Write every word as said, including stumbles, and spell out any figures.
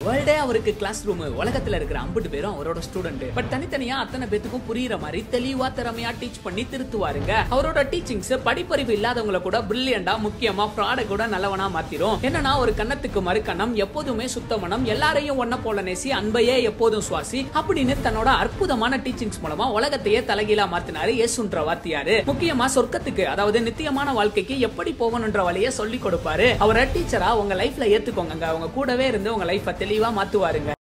வேர்ல்டே அவருக்கு class room. உலகத்துல இருக்கிற ஐம்பது பேரும் அவரோட ஸ்டூடெண்ட். பட் தனித்தனியா அத்தனை பேத்துக்கும் புரியுற மாதிரி தெளிவா திறமையா டீச் பண்ணி திருத்துவாருங்க. அவரோட டீச்சிங்ஸ் படிப்பறிவு இல்லாதவங்களை கூட பிரில்லியண்டா, முக்கியமா ஃப்ராட கூட நல்லவனா மாத்திரும். என்னன்னா ஒரு கண்ணத்துக்கு மறு கண்ணம், எப்போதுமே சுத்தமனம், எல்லாரையும் ஒன்ன போல நேசி, அன்பையே எப்போதும் சுவாசி அப்படின்னு தன்னோட அற்புதமான டீச்சிங்ஸ் மூலமா உலகத்தையே தலைகீழா மாத்தினாரு இயேசுன்ற வாத்தியாரு. முக்கியமா சொர்க்கத்துக்கு, அதாவது நித்தியமான வாழ்க்கைக்கு எப்படி போகணும்ன்ற வழியை சொல்லி கொடுப்பாரு. அவரை டீச்சரா உங்க லைஃப்ல ஏத்துக்கோங்க. அவங்க கூடவே இருந்து உங்க லைஃபை தெளிவா மாத்துவாருங்க.